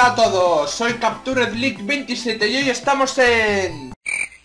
Hola a todos, soy Captured League 27 y hoy estamos en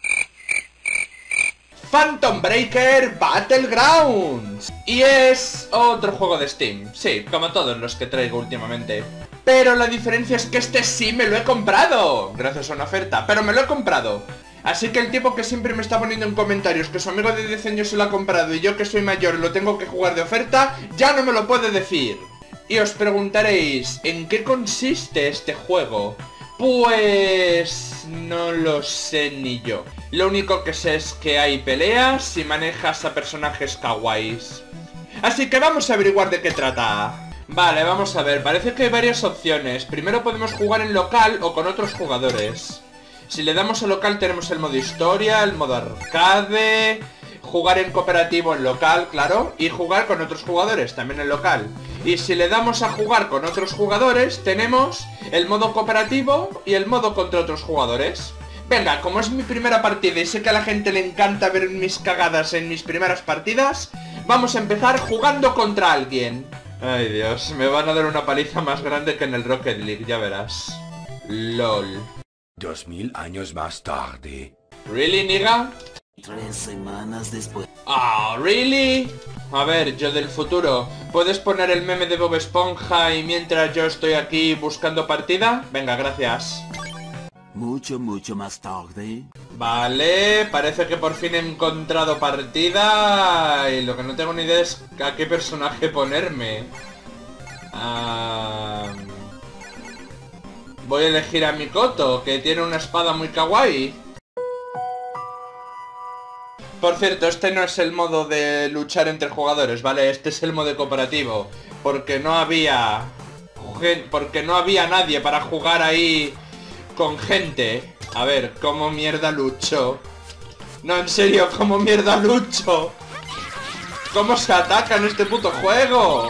Phantom Breaker Battlegrounds. Y es otro juego de Steam, sí, como todos los que traigo últimamente. Pero la diferencia es que este sí me lo he comprado, gracias a una oferta, pero me lo he comprado. Así que el tipo que siempre me está poniendo en comentarios que su amigo de 10 años se lo ha comprado y yo que soy mayor lo tengo que jugar de oferta, ya no me lo puede decir. Y os preguntaréis, ¿en qué consiste este juego? Pues... no lo sé ni yo. Lo único que sé es que hay peleas y manejas a personajes kawaiis. Así que vamos a averiguar de qué trata. Vale, vamos a ver, parece que hay varias opciones. Primero podemos jugar en local o con otros jugadores. Si le damos a local tenemos el modo historia, el modo arcade... jugar en cooperativo en local, claro, y jugar con otros jugadores, también en local. Y si le damos a jugar con otros jugadores, tenemos el modo cooperativo y el modo contra otros jugadores. Venga, como es mi primera partida y sé que a la gente le encanta ver mis cagadas en mis primeras partidas, vamos a empezar jugando contra alguien. Ay Dios, me van a dar una paliza más grande que en el Rocket League, ya verás. LOL. 2000 años más tarde. ¿Really, nigga? 3 semanas después. Ah, ¿really? A ver, yo del futuro, ¿puedes poner el meme de Bob Esponja y mientras yo estoy aquí buscando partida? Venga, gracias. Mucho más tarde. Vale, parece que por fin he encontrado partida y lo que no tengo ni idea es a qué personaje ponerme. Voy a elegir a Mikoto, que tiene una espada muy kawaii. Por cierto, este no es el modo de luchar entre jugadores, ¿vale? Este es el modo cooperativo. Porque no había nadie para jugar ahí con gente. A ver, ¿cómo mierda lucho? No, en serio, ¿cómo mierda lucho? ¿Cómo se ataca en este puto juego?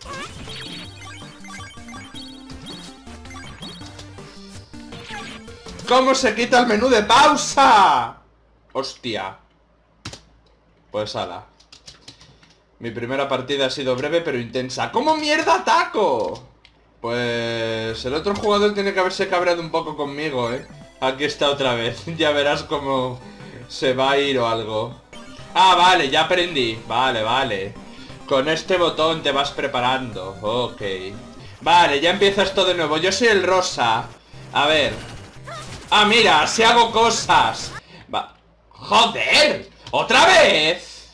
¿Cómo se quita el menú de pausa? Hostia. Pues ala. Mi primera partida ha sido breve pero intensa. ¿Cómo mierda ataco? Pues el otro jugador tiene que haberse cabreado un poco conmigo, ¿eh? Aquí está otra vez. Ya verás cómo se va a ir o algo. Ah, vale, ya aprendí. Vale. Con este botón te vas preparando. Ok. Vale, ya empieza esto de nuevo. Yo soy el rosa. A ver. Ah, mira, si hago cosas. Va. ¡Joder! ¡Otra vez!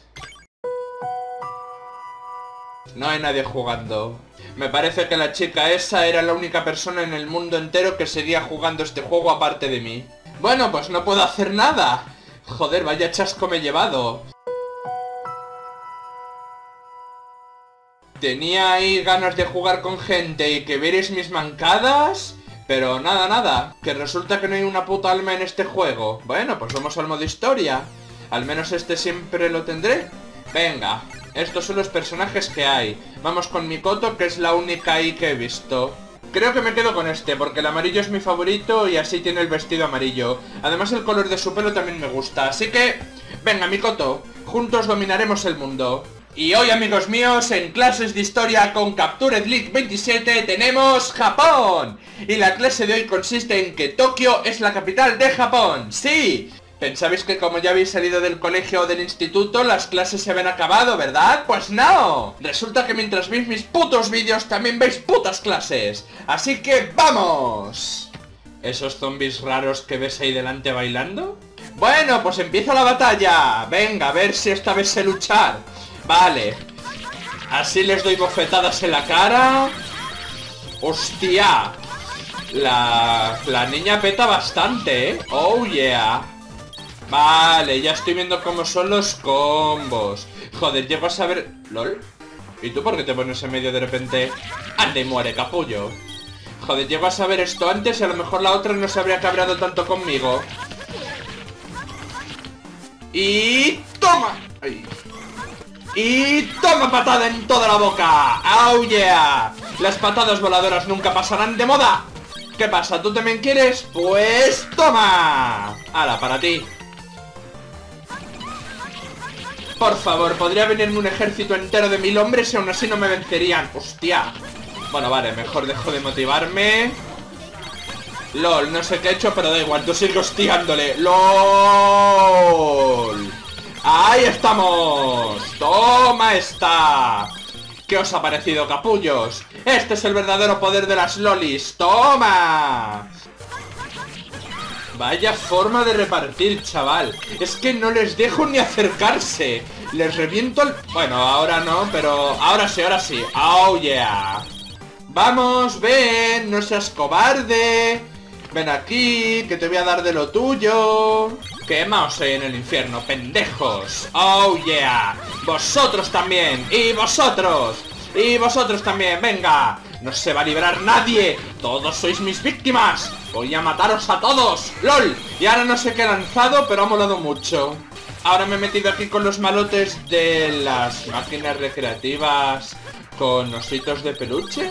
No hay nadie jugando. Me parece que la chica esa era la única persona en el mundo entero que seguía jugando este juego aparte de mí. Bueno, pues no puedo hacer nada. Joder, vaya chasco me he llevado. Tenía ahí ganas de jugar con gente y que vierais mis mancadas... pero nada, que resulta que no hay una puta alma en este juego. Bueno, pues vamos al modo historia. Al menos este siempre lo tendré. Venga, estos son los personajes que hay. Vamos con Mikoto, que es la única ahí que he visto. Creo que me quedo con este, porque el amarillo es mi favorito y así tiene el vestido amarillo. Además el color de su pelo también me gusta. Así que, venga Mikoto, juntos dominaremos el mundo. Y hoy, amigos míos, en clases de historia con Captured League 27 tenemos Japón. Y la clase de hoy consiste en que Tokio es la capital de Japón. ¡Sí! Pensabais que como ya habéis salido del colegio o del instituto, las clases se habían acabado, ¿verdad? Pues no. Resulta que mientras veis mis putos vídeos también veis putas clases. Así que ¡vamos! ¿Esos zombies raros que ves ahí delante bailando? Bueno, pues empieza la batalla. Venga, a ver si esta vez sé luchar. Vale. Así les doy bofetadas en la cara. ¡Hostia! La niña peta bastante, ¿eh? ¡Oh, yeah! Vale, ya estoy viendo cómo son los combos. Joder, llego a saber... ¿Lol? ¿Y tú por qué te pones en medio de repente? ¡Ande y muere, capullo! Joder, llego a saber esto antes y a lo mejor la otra no se habría cabreado tanto conmigo. ¡Y... toma! ¡Ay! ¡Y toma patada en toda la boca! ¡Oh yeah! Las patadas voladoras nunca pasarán de moda. ¿Qué pasa? ¿Tú también quieres? ¡Pues toma! ¡Hala, para ti! Por favor, podría venirme un ejército entero de 1000 hombres y aún así no me vencerían. ¡Hostia! Bueno, vale, mejor dejo de motivarme. LOL, no sé qué he hecho, pero da igual, tú sigue hostiándole. LOL. ¡Ahí estamos! ¡Toma esta! ¿Qué os ha parecido, capullos? Este es el verdadero poder de las lolis. ¡Toma! Vaya forma de repartir, chaval. Es que no les dejo ni acercarse. Les reviento el... Bueno, ahora no, pero... Ahora sí, ahora sí. ¡Oh, yeah! Vamos, ven, no seas cobarde. Ven aquí, que te voy a dar de lo tuyo. Quemaos en el infierno, pendejos. ¡Oh, yeah! ¡Vosotros también! ¡Y vosotros! ¡Y vosotros también! ¡Venga! ¡No se va a librar nadie! ¡Todos sois mis víctimas! ¡Voy a mataros a todos! ¡LOL! Y ahora no sé qué he lanzado, pero ha molado mucho. Ahora me he metido aquí con los malotes de las máquinas recreativas con ositos de peluche.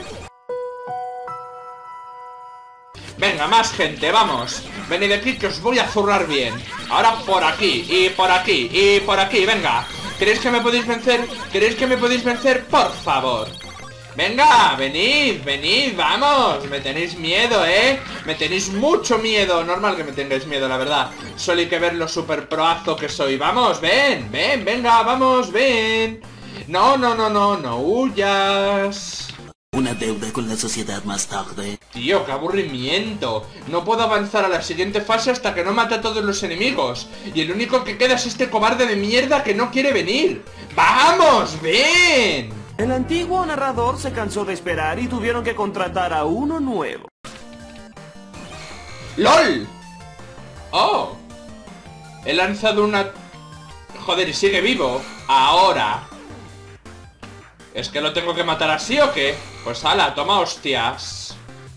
Venga, más gente, vamos. Venid aquí que os voy a zurrar bien. Ahora por aquí, y por aquí, y por aquí, venga. ¿Creéis que me podéis vencer? ¿Creéis que me podéis vencer? Por favor. Venga, venid, venid, vamos. Me tenéis miedo, me tenéis mucho miedo. Normal que me tengáis miedo, la verdad. Solo hay que ver lo super proazo que soy. Vamos, ven, ven, venga, vamos, ven. No, no, no, no, no huyas. Una deuda con la sociedad más tarde. Tío, qué aburrimiento. No puedo avanzar a la siguiente fase hasta que no mate a todos los enemigos. Y el único que queda es este cobarde de mierda que no quiere venir. ¡Vamos! ¡Ven! El antiguo narrador se cansó de esperar y tuvieron que contratar a uno nuevo. ¡LOL! ¡Oh! He lanzado una... Joder, y sigue vivo. Ahora. ¿Es que lo tengo que matar así o qué? Pues ala, toma hostias.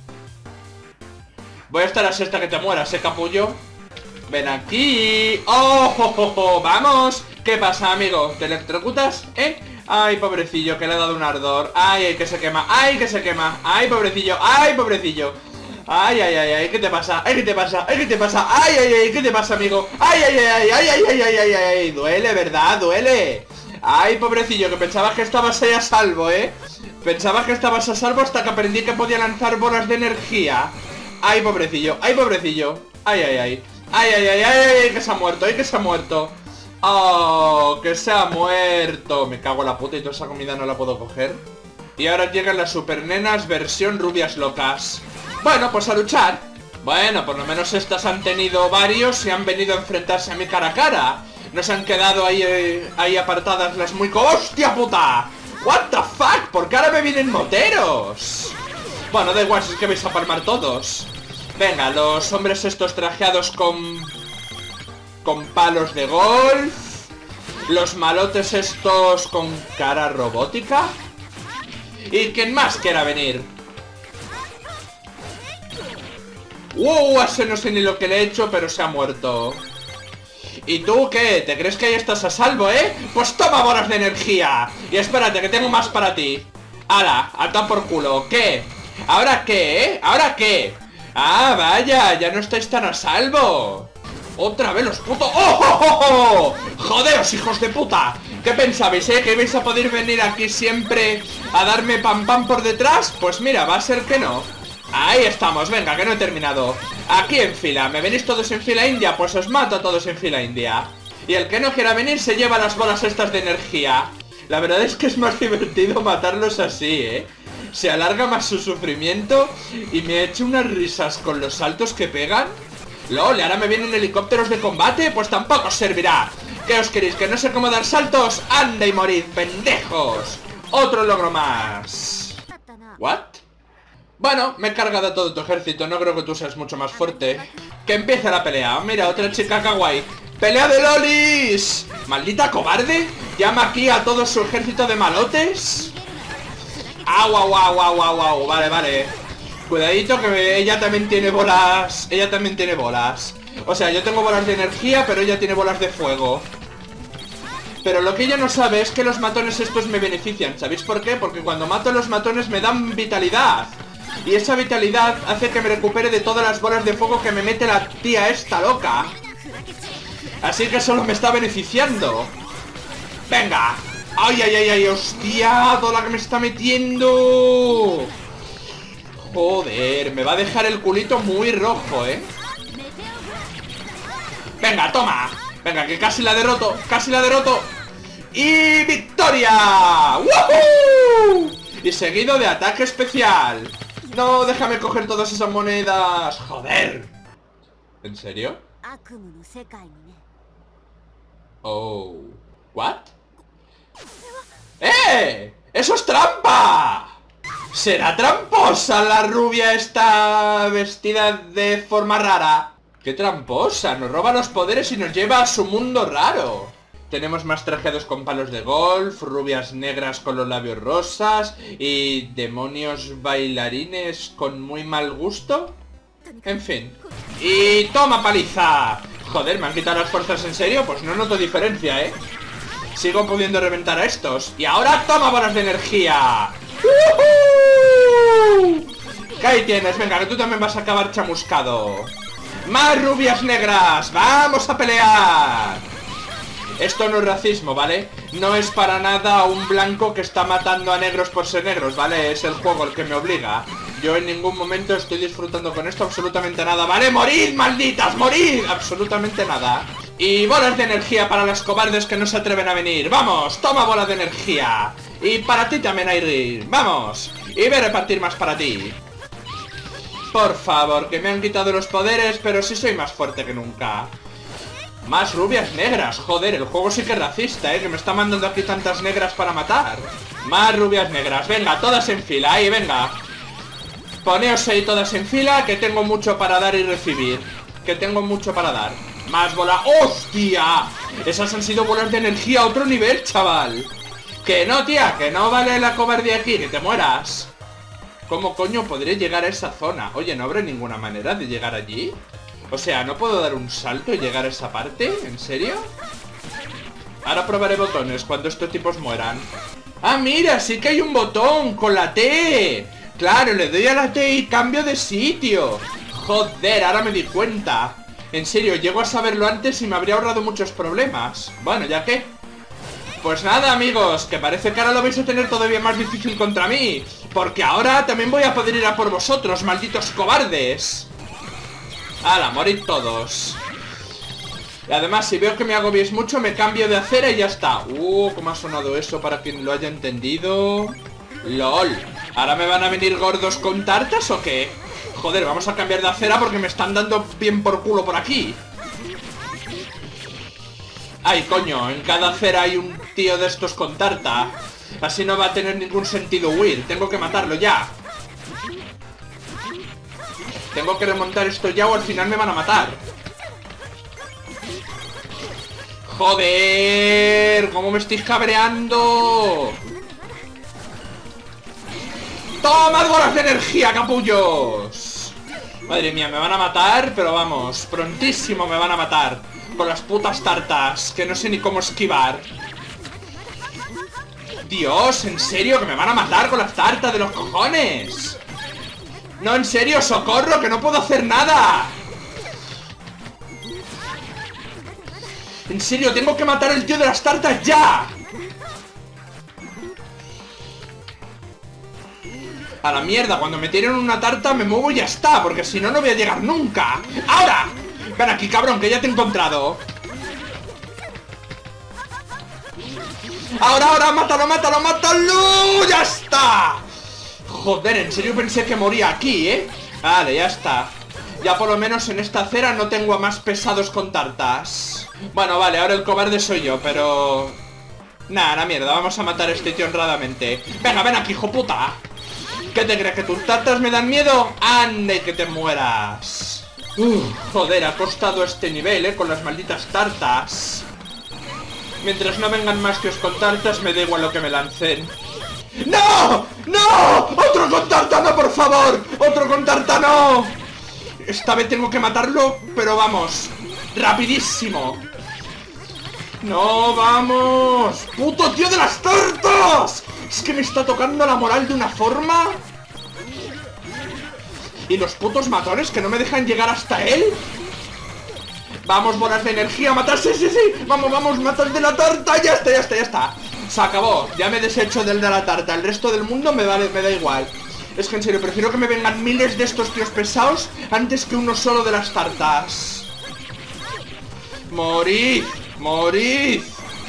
Voy a estar así hasta que te mueras, capullo. Ven aquí. ¡Oh! ¡Oh, oh, oh! ¡Vamos! ¿Qué pasa, amigo? ¿Te electrocutas? Ay, pobrecillo, que le ha dado un ardor. Ay, que se quema. Ay, que se quema. Ay, pobrecillo. Ay, pobrecillo. Ay, ay, ay, ay, ¿qué te pasa? Ay, ¿qué te pasa? Ay, ¿qué te pasa? Ay, ay, ay, ¿qué te pasa, amigo? Ay, ay, ay, ay, ay, ay, ay, ay, ay, duele, ¿verdad? Duele. Ay, pobrecillo, que pensabas que estabas ahí a salvo, Pensabas que estabas a salvo hasta que aprendí que podía lanzar bolas de energía. Ay, pobrecillo, ay, pobrecillo. Ay, ay, ay. Ay, ay, ay, ay, ay, que se ha muerto, ay, que se ha muerto. Oh, que se ha muerto. Me cago en la puta y toda esa comida no la puedo coger. Y ahora llegan las supernenas versión rubias locas. Bueno, pues a luchar. Bueno, por lo menos estas han tenido varios y han venido a enfrentarse a mí cara a cara. No se han quedado ahí apartadas las muy... ¡Hostia puta! What the fuck, ¿por qué ahora me vienen moteros? Bueno, da igual si es que vais a palmar todos. Venga, los hombres estos trajeados con palos de golf. Los malotes estos con cara robótica. ¿Y quién más quiera venir? Ese no sé ni lo que le he hecho, pero se ha muerto. ¿Y tú qué? ¿Te crees que ahí estás a salvo, Pues toma bolas de energía. Y espérate, que tengo más para ti. ¡Hala! ¡Ata por culo! ¿Qué? ¿Ahora qué, ¿Ahora qué? ¡Ah, vaya! Ya no estáis tan a salvo. ¡Otra vez los putos! ¡Oh, oh, oh, oh! ¡Jodeos, hijos de puta! ¿Qué pensabais, que ibais a poder venir aquí siempre a darme pam pam por detrás? Pues mira, va a ser que no. Ahí estamos, venga, que no he terminado. Aquí en fila, ¿me venís todos en fila india? Pues os mato a todos en fila india. Y el que no quiera venir se lleva las bolas estas de energía. La verdad es que es más divertido matarlos así, Se alarga más su sufrimiento. Y me he hecho unas risas con los saltos que pegan. LOL, ahora me vienen helicópteros de combate. Pues tampoco os servirá. ¿Qué os queréis? ¿Que no sé cómo dar saltos? ¡Anda y morid, pendejos! Otro logro más. ¿What? Bueno, me he cargado a todo tu ejército. No creo que tú seas mucho más fuerte. Que empiece la pelea. Mira, otra chica kawaii. ¡Pelea de lolis! ¡Maldita cobarde! Llama aquí a todo su ejército de malotes. ¡Au, au, au, au, au, au! Vale, vale. Cuidadito que ella también tiene bolas. Ella también tiene bolas. O sea, yo tengo bolas de energía, pero ella tiene bolas de fuego. Pero lo que ella no sabe es que los matones estos me benefician. ¿Sabéis por qué? Porque cuando mato a los matones me dan vitalidad. Y esa vitalidad hace que me recupere de todas las bolas de fuego que me mete la tía esta loca. Así que solo me está beneficiando. ¡Venga! ¡Ay, ay, ay, ay! ¡Hostia! ¡Toda la que me está metiendo! Joder, me va a dejar el culito muy rojo, Venga, toma. Venga, que casi la derroto. Casi la derroto. ¡Y victoria! ¡Woohoo! Y seguido de ataque especial. No, déjame coger todas esas monedas. Joder. ¿En serio? Oh. ¿What? ¡Eh! ¡Eso es trampa! ¿Será tramposa la rubia esta vestida de forma rara? ¡Qué tramposa! Nos roba los poderes y nos lleva a su mundo raro. Tenemos más trajeados con palos de golf, rubias negras con los labios rosas y demonios bailarines con muy mal gusto. En fin. ¡Y toma paliza! Joder, ¿me han quitado las fuerzas en serio? Pues no noto diferencia, Sigo pudiendo reventar a estos. Y ahora toma bolas de energía. ¿Qué ahí tienes? Venga, que tú también vas a acabar chamuscado. ¡Más rubias negras! ¡Vamos a pelear! Esto no es racismo, ¿vale? No es para nada un blanco que está matando a negros por ser negros, ¿vale? Es el juego el que me obliga. Yo en ningún momento estoy disfrutando con esto absolutamente nada, ¿vale? ¡Morid, malditas! ¡Morid! Absolutamente nada. Y bolas de energía para las cobardes que no se atreven a venir. ¡Vamos! ¡Toma bolas de energía! Y para ti también, Airi. ¡Vamos! Y voy a repartir más para ti. Por favor, que me han quitado los poderes, pero sí soy más fuerte que nunca. Más rubias negras, joder, el juego sí que es racista, que me está mandando aquí tantas negras para matar. Más rubias negras, venga, todas en fila, ahí, venga. Poneos ahí todas en fila, que tengo mucho para dar y recibir. Que tengo mucho para dar. Más bola, ¡hostia! Esas han sido bolas de energía a otro nivel, chaval. Que no, tía, que no vale la cobardía aquí, que te mueras. ¿Cómo coño podré llegar a esa zona? Oye, ¿no habrá ninguna manera de llegar allí? O sea, ¿no puedo dar un salto y llegar a esa parte? ¿En serio? Ahora probaré botones cuando estos tipos mueran. ¡Ah, mira! Sí que hay un botón con la T. Claro, le doy a la T y cambio de sitio. Joder, ahora me di cuenta. En serio, llego a saberlo antes y me habría ahorrado muchos problemas. Bueno, ¿ya qué? Pues nada, amigos, que parece que ahora lo vais a tener todavía más difícil contra mí. Porque ahora también voy a poder ir a por vosotros, malditos cobardes. ¡Hala, morid todos! Y además, si veo que me agobiéis mucho, me cambio de acera y ya está. ¿Cómo ha sonado eso para quien lo haya entendido? ¡Lol! ¿Ahora me van a venir gordos con tartas o qué? Joder, vamos a cambiar de acera porque me están dando bien por culo por aquí. ¡Ay, coño! En cada acera hay un tío de estos con tarta. Así no va a tener ningún sentido huir. Tengo que matarlo ya. Tengo que remontar esto ya o al final me van a matar. ¡Joder! ¿Cómo me estoy cabreando? ¡Toma bolas de energía, capullos! Madre mía, me van a matar, pero vamos, prontísimo me van a matar. Con las putas tartas, que no sé ni cómo esquivar. Dios, ¿en serio? ¿Que me van a matar con las tartas de los cojones? No, en serio, socorro, que no puedo hacer nada. En serio, tengo que matar al tío de las tartas ya. A la mierda, cuando me tiren una tarta me muevo y ya está, porque si no, no voy a llegar nunca. ¡Ahora! Ven aquí, cabrón, que ya te he encontrado. Ahora, mátalo, mátalo, mátalo. ¡Ya está! Joder, en serio pensé que moría aquí, Vale, ya está. Ya por lo menos en esta acera no tengo a más pesados con tartas. Bueno, vale, ahora el cobarde soy yo, pero... Nah, la mierda, vamos a matar a este tío honradamente. Venga, ven aquí, hijo puta. ¿Qué te crees? ¿Que tus tartas me dan miedo? ¡Ande, que te mueras! Joder, ha costado este nivel, con las malditas tartas. Mientras no vengan más que os con tartas, me da igual lo que me lancen. ¡No! ¡No! ¡Otro con tarta, no, por favor! ¡Otro con tarta, no! Esta vez tengo que matarlo, pero vamos, rapidísimo. ¡No, vamos! ¡Puto tío de las tartas! Es que me está tocando la moral de una forma. ¿Y los putos matones que no me dejan llegar hasta él? Vamos, bolas de energía, matar, sí, sí, sí. Vamos, vamos, matar de la tarta. Ya está, ya está, ya está. Se acabó, ya me he deshecho del de la tarta. El resto del mundo me da igual. Es que en serio, prefiero que me vengan miles de estos tíos pesados antes que uno solo de las tartas. ¡Morid! ¡Morid!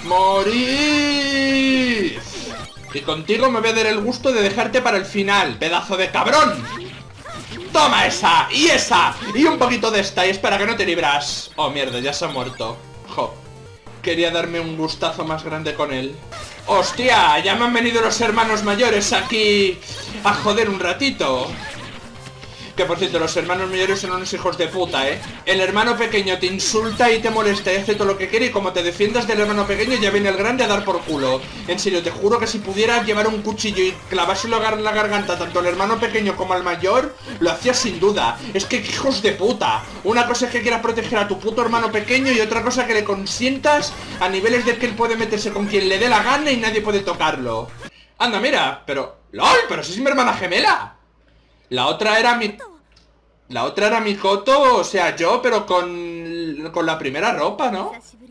¡Morid! Y contigo me voy a dar el gusto de dejarte para el final, pedazo de cabrón. ¡Toma esa! ¡Y esa! Y un poquito de esta, y espera que no te libras. Oh, mierda, ya se ha muerto. Jo. Quería darme un gustazo más grande con él. ¡Hostia! Ya me han venido los hermanos mayores aquí a joder un ratito. Que por cierto, los hermanos mayores son unos hijos de puta, ¿eh? El hermano pequeño te insulta y te molesta y hace todo lo que quiere, y como te defiendas del hermano pequeño ya viene el grande a dar por culo. En serio, te juro que si pudiera llevar un cuchillo y clavárselo en la garganta tanto al hermano pequeño como al mayor, lo hacía sin duda. Es que hijos de puta. Una cosa es que quieras proteger a tu puto hermano pequeño y otra cosa que le consientas a niveles de que él puede meterse con quien le dé la gana y nadie puede tocarlo. Anda, mira, pero... ¡LOL! ¡Pero si es mi hermana gemela! La otra era mi Koto, o sea, yo, pero con la primera ropa, ¿no?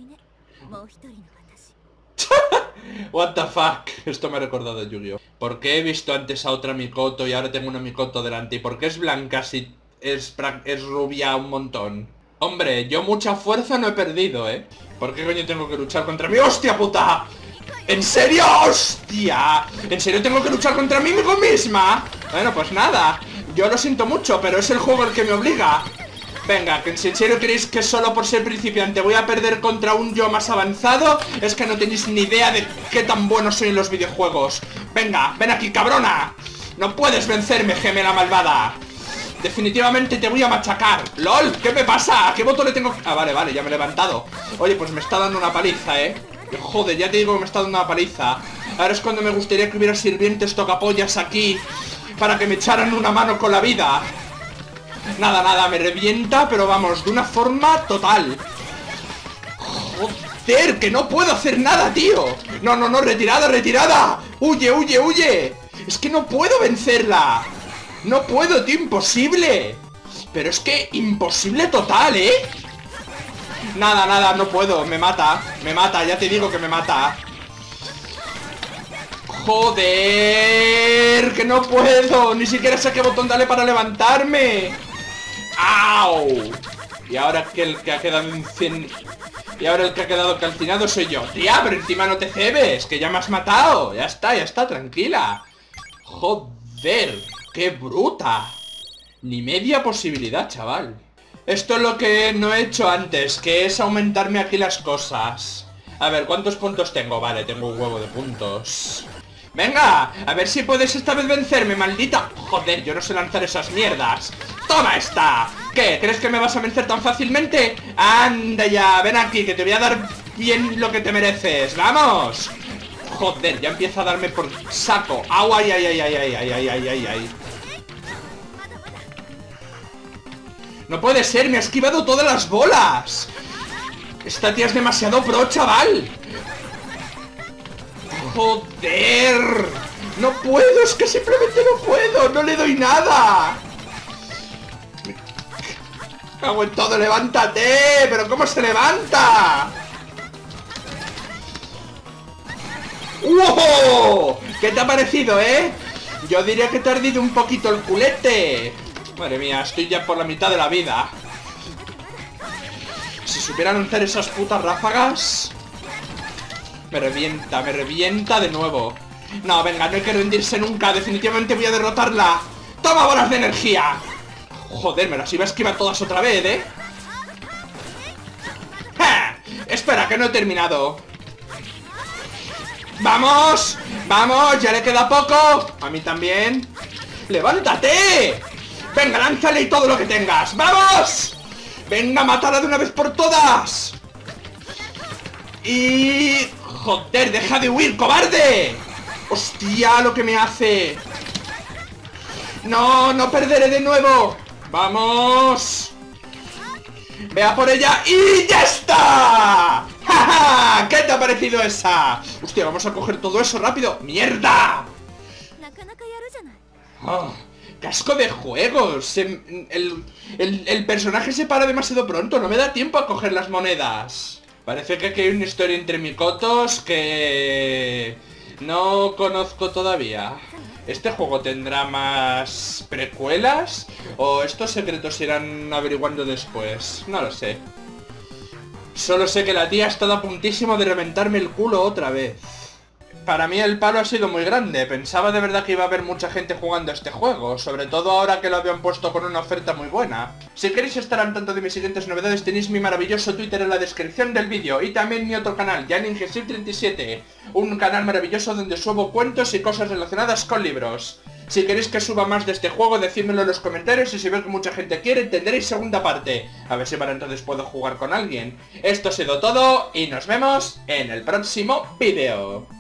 What the fuck. Esto me ha recordado a Yu-Gi-Oh. ¿Por qué he visto antes a otra Mikoto y ahora tengo una Mikoto delante? ¿Y por qué es blanca si es rubia un montón? Hombre, yo mucha fuerza no he perdido, ¿eh? ¿Por qué coño tengo que luchar contra mí? ¡Hostia puta! ¿En serio? ¡Hostia! ¿En serio tengo que luchar contra mí misma? Bueno, pues nada. Yo lo siento mucho, pero es el juego el que me obliga. Venga, que si en serio queréis que solo por ser principiante voy a perder contra un yo más avanzado, es que no tenéis ni idea de qué tan bueno soy en los videojuegos. Venga, ven aquí, cabrona. No puedes vencerme, gemela malvada. Definitivamente te voy a machacar. ¡Lol! ¿Qué me pasa? ¿A qué botón le tengo? Ah, vale, ya me he levantado. Oye, pues me está dando una paliza, ¿eh? Joder, ya te digo que me está dando una paliza. Ahora es cuando me gustaría que hubiera sirvientes tocapollas aquí para que me echaran una mano con la vida. Nada, me revienta, pero vamos, de una forma total. Joder, que no puedo hacer nada, tío. No, retirada. Huye. Es que no puedo vencerla. No puedo, tío, imposible. Pero es que imposible total, ¿eh? Nada, no puedo, me mata, ya te digo que me mata. Joder, que no puedo, ni siquiera sé qué botón darle para levantarme. ¡Au! Y ahora que el que ha quedado Y ahora el que ha quedado calcinado soy yo. Tía, pero encima no te cebes, que ya me has matado. Ya está, tranquila. Joder, qué bruta. Ni media posibilidad, chaval. Esto es lo que no he hecho antes, que es aumentarme aquí las cosas. A ver, ¿cuántos puntos tengo? Vale, tengo un huevo de puntos. ¡Venga! A ver si puedes esta vez vencerme, maldita. Joder, yo no sé lanzar esas mierdas. ¡Toma esta! ¿Qué? ¿Crees que me vas a vencer tan fácilmente? ¡Anda ya! Ven aquí, que te voy a dar bien lo que te mereces. ¡Vamos! Joder, ya empieza a darme por saco. ¡Au! ¡Ay! ¡No puede ser! ¡Me ha esquivado todas las bolas! Esta tía es demasiado pro, chaval. ¡Joder! ¡No puedo! ¡Es que simplemente no puedo! ¡No le doy nada! ¡Me cago en todo! ¡Levántate! ¿Pero cómo se levanta? ¡Wow! ¿Qué te ha parecido, eh? Yo diría que te ha ardido un poquito el culete. Madre mía, estoy ya por la mitad de la vida. Si supiera lanzar esas putas ráfagas... Me revienta de nuevo. No, venga, no hay que rendirse nunca. Definitivamente voy a derrotarla. ¡Toma bolas de energía! Joder, me las iba a esquivar todas otra vez, ¿eh? ¡Ja! Espera, que no he terminado. ¡Vamos! ¡Vamos! ¡Ya le queda poco! A mí también. ¡Levántate! ¡Venga, lánzale y todo lo que tengas! ¡Vamos! ¡Venga, mátala de una vez por todas! Y... ¡Joder, deja de huir, cobarde! ¡Hostia, lo que me hace! ¡No, no perderé de nuevo! ¡Vamos! ¡Vea por ella! ¡Y ya está! ¡Ja! ¿Qué te ha parecido esa? Hostia, vamos a coger todo eso rápido. ¡Mierda! Oh, ¡casco de juegos! El personaje se para demasiado pronto. No me da tiempo a coger las monedas. Parece que aquí hay una historia entre Mikotos que... No conozco todavía. ¿Este juego tendrá más precuelas? ¿O estos secretos se irán averiguando después? No lo sé. Solo sé que la tía ha estado a puntísimo de reventarme el culo otra vez. Para mí el palo ha sido muy grande. Pensaba de verdad que iba a haber mucha gente jugando a este juego, sobre todo ahora que lo habían puesto con una oferta muy buena. Si queréis estar al tanto de mis siguientes novedades, tenéis mi maravilloso Twitter en la descripción del vídeo y también mi otro canal, JaninGesir37, un canal maravilloso donde subo cuentos y cosas relacionadas con libros. Si queréis que suba más de este juego, decídmelo en los comentarios y si veo que mucha gente quiere, tendréis segunda parte. A ver si para entonces puedo jugar con alguien. Esto ha sido todo y nos vemos en el próximo vídeo.